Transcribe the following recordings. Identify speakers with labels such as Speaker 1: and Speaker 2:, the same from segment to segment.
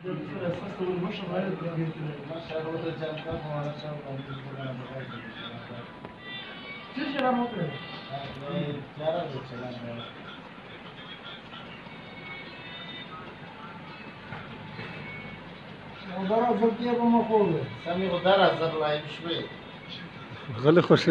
Speaker 1: غلی خوش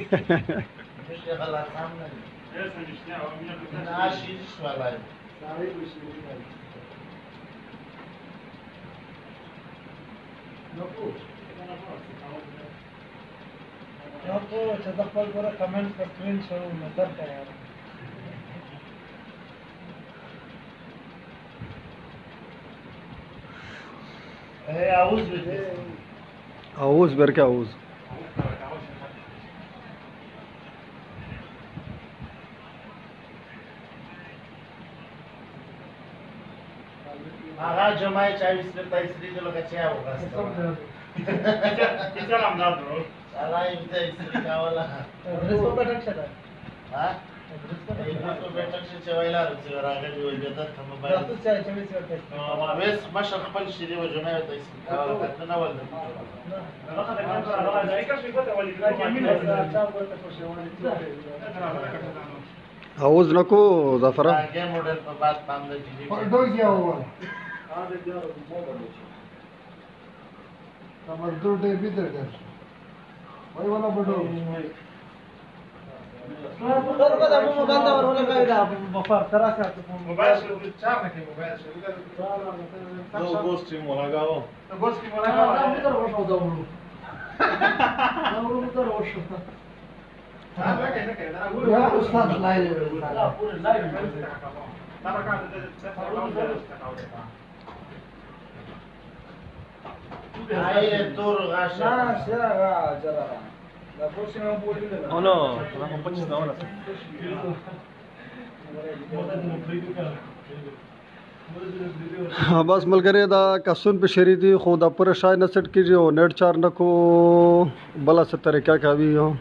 Speaker 1: आऊज बर क्या आऊज
Speaker 2: आगा जमाय 40 पे 23 जो लोग अच्छे होगा कितना नाम ना ब्रो साला इनसे इसलिए क्या वाला रिस्को बैठक से हां रिस्को बैठक से चवाइला रुचि और आगे जो इज्जत हम मोबाइल तो 24 वक्त वेस माशा खपल शिरी वो जमाय 23 का कितना वाला लगा जाए का शिको तो वाली अच्छा बोलते खुश होने
Speaker 1: आऊज नको जाफरा
Speaker 2: गेम मॉडल पर बात काम दे जी
Speaker 3: पढ़ो क्या हुआ हां दे दिया कमर दो डे भीतर कर वही वाला बढ़ो मोबाइल का दाम मोबाइल का वाला का इधर बफर तरह से
Speaker 2: मोबाइल से चार रखे मोबाइल से दो गोस्ट में लगाओ तो गोस्ट में लगाओ हम इधर वोट हो जाओ हम उधर वोट हां कैसे कहना
Speaker 3: यार उस्ताद लाइव
Speaker 2: पूरे लाइव तारा का Ahí es duro, gacha.
Speaker 3: será jara. La próxima oportunidad.
Speaker 4: Oh no, la compañía está ahora.
Speaker 1: बस मलगरे दा कसून पे शरी थी खुदा पूरे शाय न सेट कीजिए हो नेट चार न को बला से तरीका क्या भी हो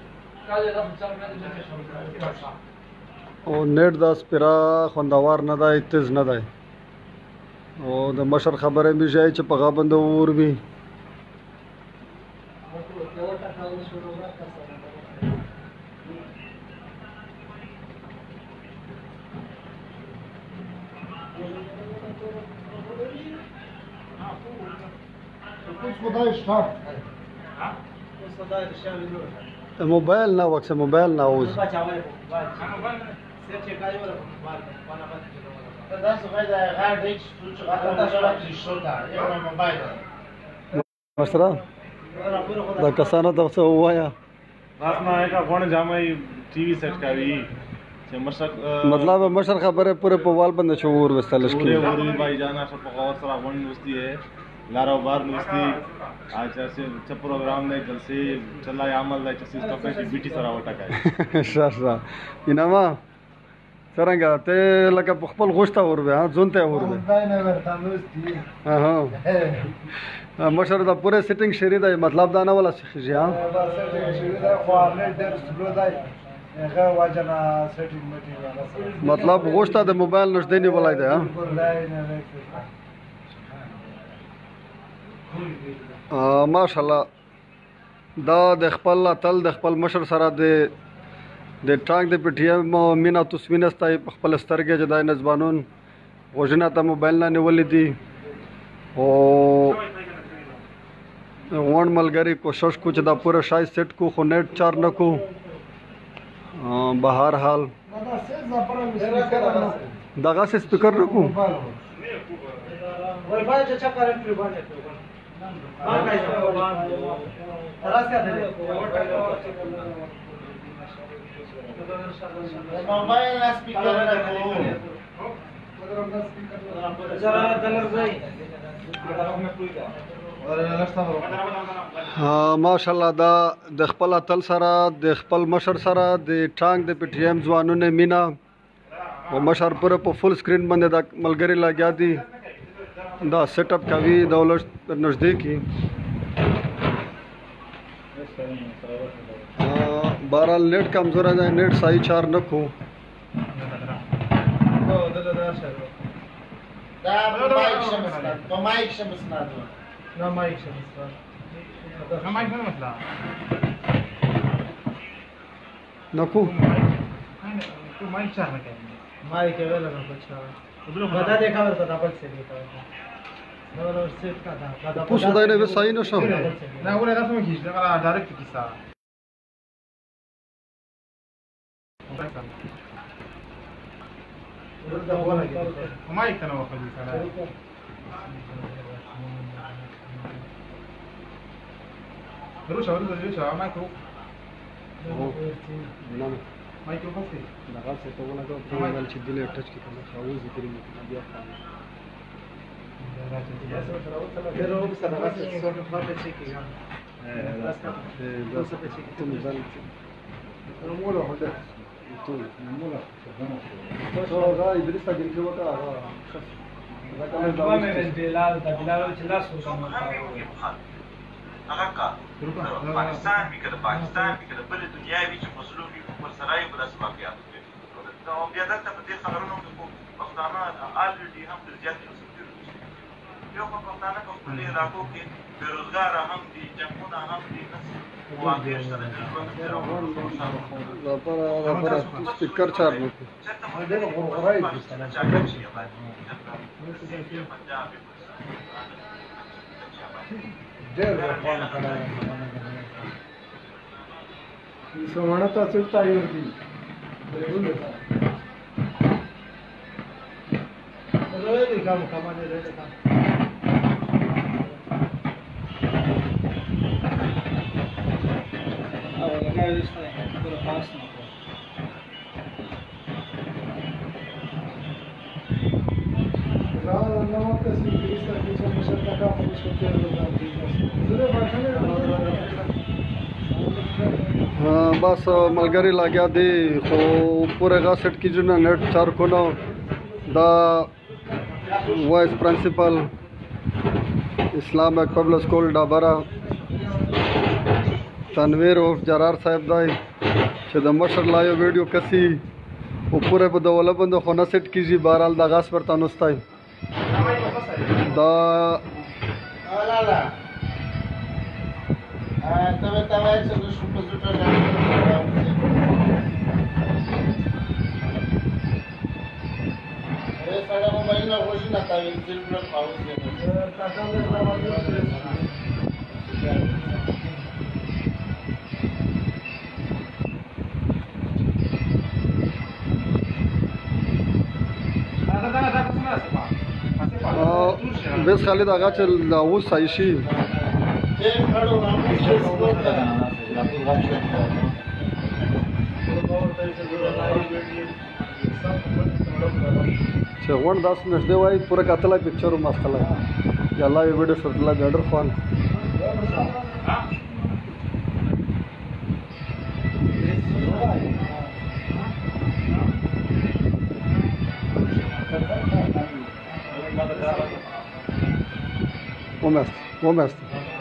Speaker 1: ओ नेट दा स्पिरा खुंदावार न दा इत्तेज न दा ओ द मशर खबरें भी जाए च पगा बंद और भी मोबाइल ना वक्त से मोबाइल ना हो मसरा दा कसाना तो से हुआ या
Speaker 4: रातना है का कौन जामाई टीवी सेट का भी से मशक
Speaker 1: मतलब मशर खबरें पूरे पवाल बंद शोर वस्तलश की
Speaker 4: पूरे और भाई जाना सब पकाव सरा वन नुस्ती है लारा बार नुस्ती आज से अच्छा प्रोग्राम नहीं कल से चला अमल नहीं चसी स्टॉक की बीटी सरा वटा का
Speaker 1: शाशा इनामा सरंगा ते लका पखपल गोश्ता और बे हां जोनते और बे हां हां मशर दा पूरे सेटिंग शरीदा मतलब दाना वाला जी हां मतलब गोश्ता दे मोबाइल नश देने वाला है हां माशाल्लाह दा د خپل تل د خپل مشر سره د ټانک د پټیم مینا تسمین استای خپل سترګې جدای نزبانون غوښنه ته موبایل نه نیولې دي او ون ملګری کوشش کو چې دا پوره شای سیټ کو خو نیټ چار نه کو بهر حال دغه سے سپیکر نه کو
Speaker 2: वाईफाई अच्छा करंट बांधे हां गाइस तरस क्या दे मोबाइल ना स्पीकर ना को जरा कलर जाई
Speaker 1: माशाल्लाह دا د خپل اتل سره د خپل مشر سره د ټانک د پټیم ځوانونه مینا او مشر پر په فل سکرین باندې د ملګری لګیا دي دا سیټ اپ کوي دولت نزدیکی بہرحال نیٹ کمزور ہے نیٹ صحیح چار نکو
Speaker 2: دا په مایک شمسناد په مایک شمسناد
Speaker 5: نه مایک شمسناد نه مایک نه مثلا
Speaker 1: نکو
Speaker 5: تو مایک چاہنا کہیں مایک ہے ویلا نہ کچھ بتا دے خبر پتا پل سے دیتا ہے نو سیٹ کا تھا
Speaker 1: پوسو دای نه وسای نه شو
Speaker 5: نه ولا رسم کیش نه ډایرکټ کیسا مایک کنه وخت سره روشا روشا مایک
Speaker 1: نه
Speaker 5: مایک وخت
Speaker 1: دغه څه ته ونه کوم پروګرام چې دلې ټچ کې کوم خاوز ذکر مې بیا
Speaker 6: افغانستان کې د پاکستان کې د بل دنیا وی چې مسلو کې پر سرای بل اسباقيات دي نو بیا دلته په دې خبرونو کې پښتانه الریډي هم د زیات یو په پښتانه په خپل علاقو کې بیروزګار هم دي جنگونه هم دي واقع سره
Speaker 1: لپاره سپیکر چارج وکړو
Speaker 6: ډېر غوړغړای دي
Speaker 3: ډېر روانه کړه سمونه تاسو ته یو دي
Speaker 5: روي دي کوم کمانه ده
Speaker 1: बस मलगरी लाग्या दे खो पूरे गासेट की जो नेट चार कोना दा vice principal Islam public school Dabra Tanveer उर्फ जरार साहब दाई چې د مشر لایو ویډیو کسی او پوره په دوله بند خونه سیټ کیږي بهرحال د غاس پر تانوستای دا
Speaker 2: لا لا تبه تبه چې د شپه زټه راځي سره موبایل نه خوشی نه تاوین چې په پاوز دی
Speaker 1: بس خالد آقا چې لاوس صحیح شي چې غونډ داس نشته وای پوره کتله پکچر مستله یا الله یو ویډیو شوت لا ډر فون ومست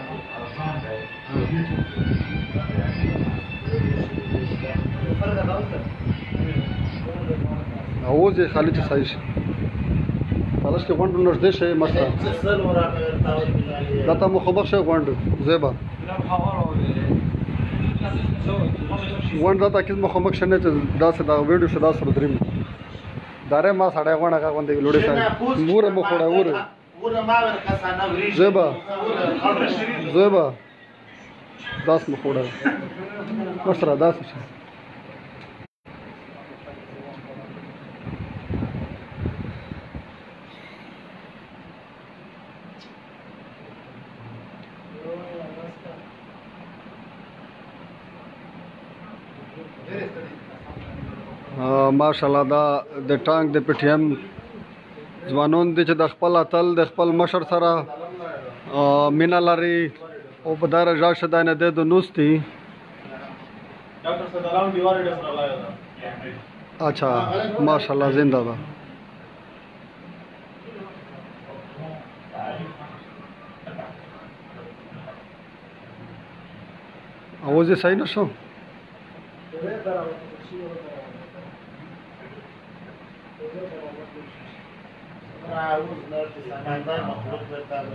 Speaker 1: اوز یې خالي چې صحیح شي خلاص کې غونډ نږدې شي مثلا دا ته مخبر شي غونډ زیبا غونډ دا ته کې مخبر شنه چې دا څه دا ویډیو شدا سره دریم داره ما سړی غونډه کا غونډه لوړې سره مور مو خوړه وره زیبا زیبا داس مو خوړه مشره داس شي ماشاءالله دا د ټانک د پټیم ځوانون دي چې د خپل اتل د خپل مشر سره مینا لري او په دار راځه شدانه د نوستي
Speaker 4: ډاکټر صدالام دیواره ډېر سره لایا
Speaker 1: اچھا ماشاءالله زنده باد आवाज صحیح نشو
Speaker 2: عاوز نرتي سمعتها مخلوق بالتابع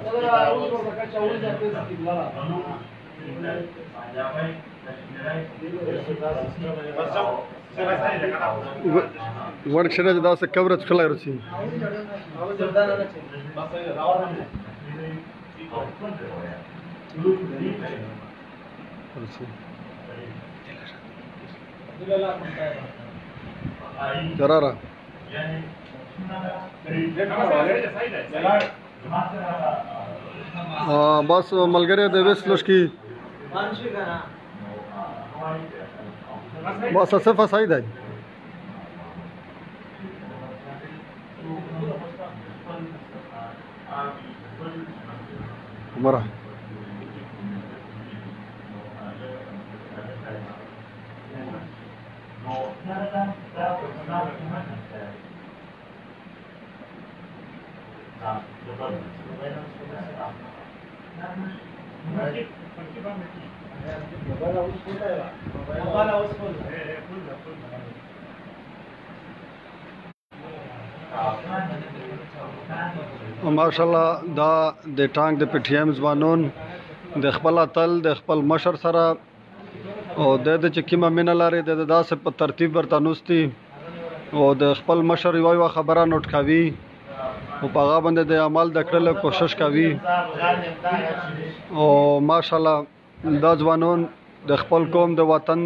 Speaker 1: ورک شنه چې داسې کورج کله رسي جرارا بس ملګری د ویس لشکي بس صفه صحیح ده عمره ماشاءالله دا د ټانک د پټیم ځوانون د خپل اتل د خپل مشر سره او د چې کیمه مینه لري د داسې په ترتیب ورته نوستي او د خپل مشر یو خبره نوٹ کوي او په هغه باندې د عمل د کړلو کوشش کوي او ماشاءالله دا ځوانون د خپل قوم د وطن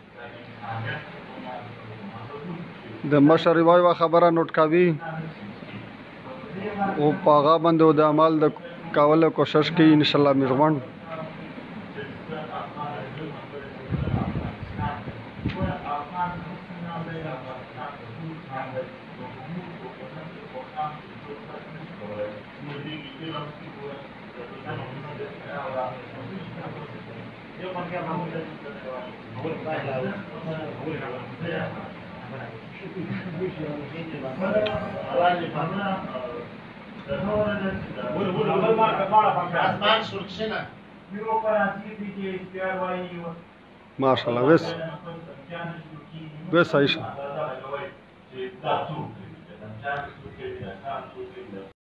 Speaker 1: د مشر یو خبره نوٹ کوي او په هغه باندې د عمل د کولو کوشش کوي ان شاء الله میرمن ماشاءالله ویس عائشہ